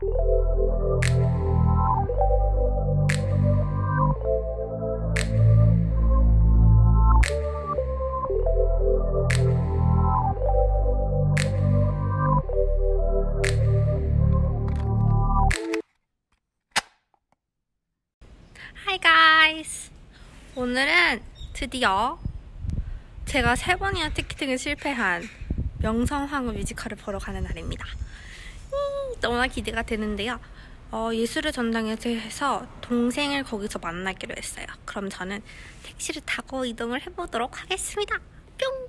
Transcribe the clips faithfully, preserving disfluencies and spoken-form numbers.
Hi guys! 오늘은 드디어 제가 세 번이나 티켓팅을 실패한 명성황후 뮤지컬을 보러 가는 날입니다. 음, 너무나 기대가 되는데요. 어, 예술의 전당에서 동생을 거기서 만나기로 했어요. 그럼 저는 택시를 타고 이동을 해보도록 하겠습니다. 뿅!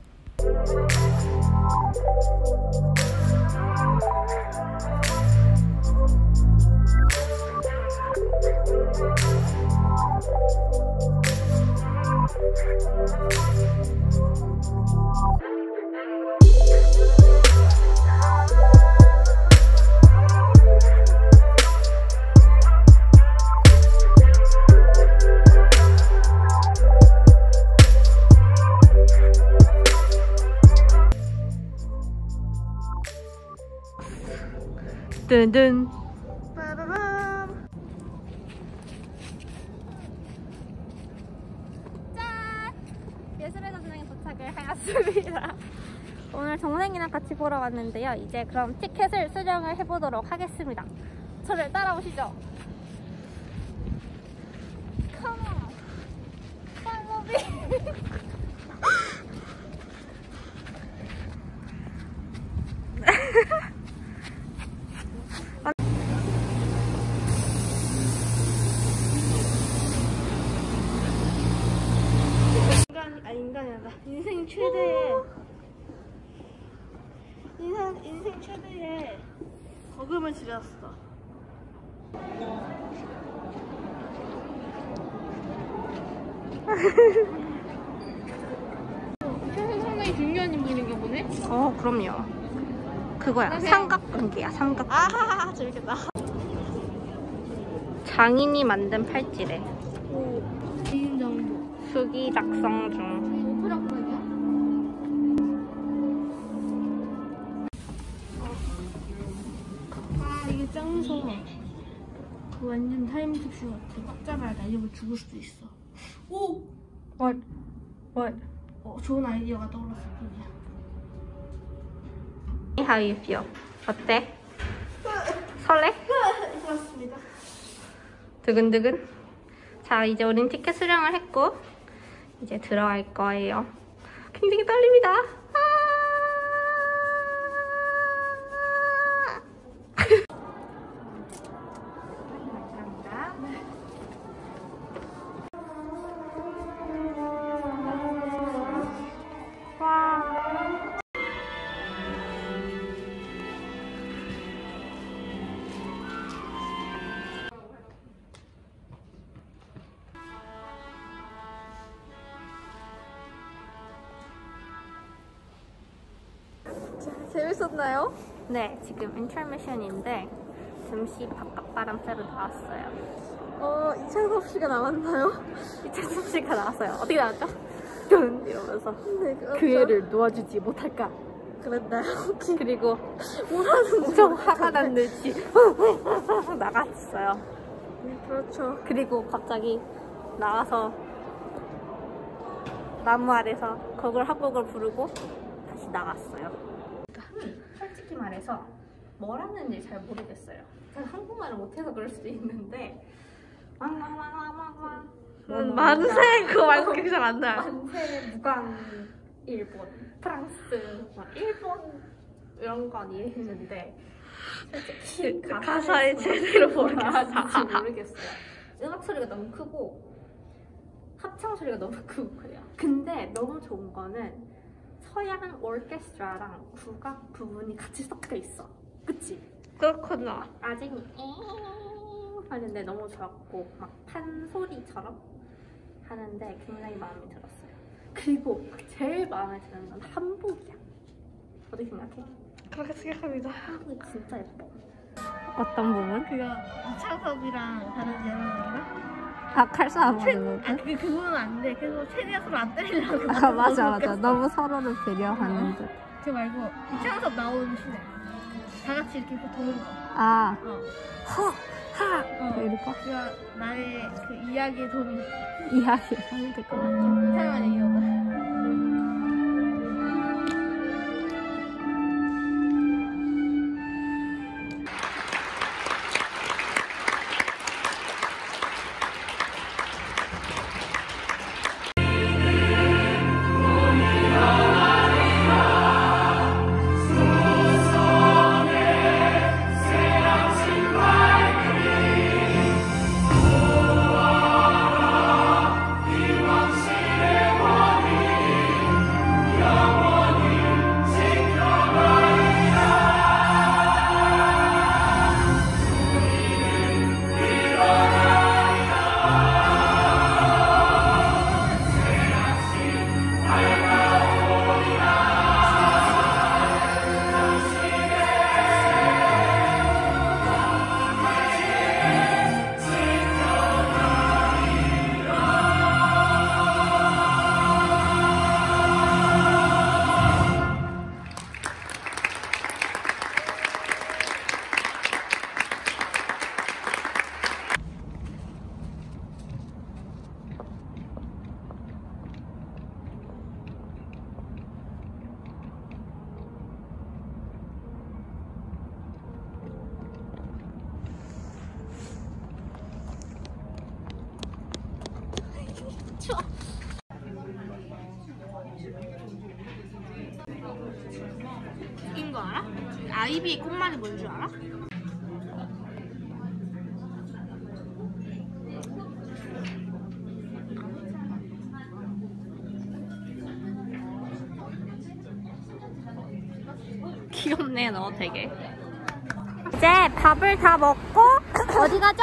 든든. 짠! 예술의 전당에 도착을 하였습니다. 오늘 동생이랑 같이 보러 왔는데요. 이제 그럼 티켓을 수령을 해보도록 하겠습니다. 저를 따라오시죠. Come on, follow me. 아, 인간이 아니라 인생 최대의 인생, 인생 최대의 거금을 지렸어. 이게 상당히 중요한 인물인가 보네? 어, 그럼요. 그거야. 삼각관계야, 삼각관계. 아하하, 재밌겠다. 장인이 만든 팔찌래. 오, 개인정보. 수기 작성 중. 오페라콘이야? 아, 이게 짱 무서워. 그 완전 타임캡슐 같아. 꽉 잡아야 돼. 이러면 죽을 수도 있어. 오! What? What? 어, 좋은 아이디어가 떠올랐을 뿐이야. How you feel? 어때? 설레? 좋았습니다. 두근두근. 자, 이제 우린 티켓 수령을 했고 이제 들어갈 거예요. 굉장히 떨립니다. 아 재밌었나요? 네, 지금 인터미션인데 잠시 바깥바람 쐬러 나왔어요. 어, 이창섭 씨가 나왔나요? 이창섭 씨가 나왔어요. 어떻게 나왔죠? 뚠! 이러면서 네, 그렇죠. 그 애를 놓아주지 못할까? 그랬나요? 그리고 엄청 화가 난 듯이 나갔어요. 네, 그렇죠. 그리고 갑자기 나와서 나무 아래서 곡을 한 곡을 부르고 다시 나갔어요. 솔직히 말해서 뭘 하는지 잘 모르겠어요. 제가 한국말을 못해서 그럴 수도 있는데 왕왕왕왕왕 음, 만세! 그거 말고 기억이 잘 안 나요. 만세, 무광, 일본, 프랑스, 막 일본 이런 건 이해했는데 솔직히 가사에 제대로 모르겠어요. 모르겠어요. 음악 소리가 너무 크고 합창 소리가 너무 크고 그래요. 근데 너무 좋은 거는 서양 오케스트라랑 국악 부분이 같이 섞여 있어. 그치? 그렇구나. 아직 잉 하는데 너무 좋았고 막 판소리처럼 하는데 굉장히 마음에 들었어요. 그리고 제일 마음에 드는 건 한복이야. 어떻게 생각해? 그렇게 생각합니다. 한복이 진짜 예뻐. 어떤 부분? 그거 이창섭이랑 다른 여러분이랑? 아, 칼싸움 하는 거? 아, 그, 그 부분은 안 돼. 그래서 최대한 서로 안 때리려고. 아, 맞아, 맞아. 너무 서로를 배려하는 듯. 그 말고, 이창섭 나오는 시대. 다 같이 이렇게 도는 거. 아. 어. 허, 하. 어. 이럴까? 그가 나의 그 이야기에 도움이 이야기 하면 될 것 같아. 사용한 이유가. 추워. 웃긴 거 알아? 아이비의 꽃말이 뭔 줄 알아? 귀엽네, 너 되게. 이제 밥을 다 먹고 어디 가죠?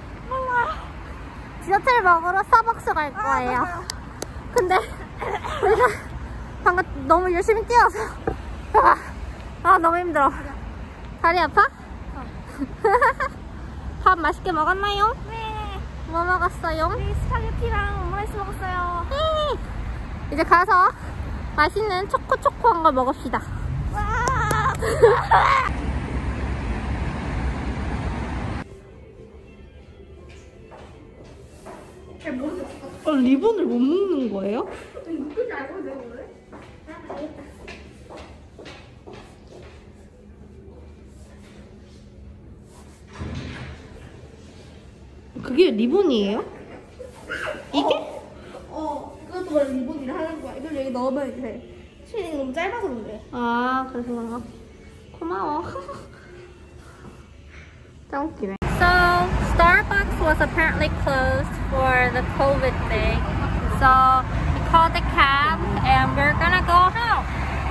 디저트를 먹으러 스타벅스 갈 거예요. 아, 근데 우리가 방금 너무 열심히 뛰어서 아, 아 너무 힘들어. 다리 아파? 어. 밥 맛있게 먹었나요? 네. 뭐 먹었어요? 네, 스파게티랑 오므라이스 먹었어요. 네. 이제 가서 맛있는 초코초코한 걸 먹읍시다. 와. 어, 리본을 못 묶는 거예요? 묶을지 알고 있는 거래? 그게 리본이에요? 이게? 어, 어 그것도 원래 리본이라 하는 거야. 이걸 여기 넣으면 돼. 쉐딩이 너무 짧아서 그래. 아, 그래서 그런가? 고마워. 짱 웃기네. So, Starbucks was apparently closed for the COVID thing. So, we called a cab and we're gonna go home.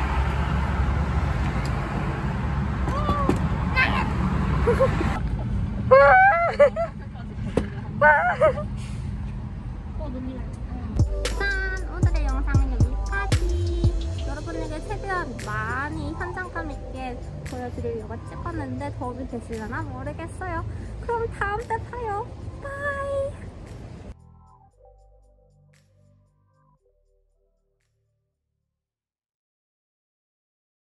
짠! 오늘의 영상은 여기까지. 여러분에게 최대한 많이 현장감 있게 보여드리려고 찍었는데 도움이 되시려나 모르겠어요. 그럼 다음 때 봐요. 바이!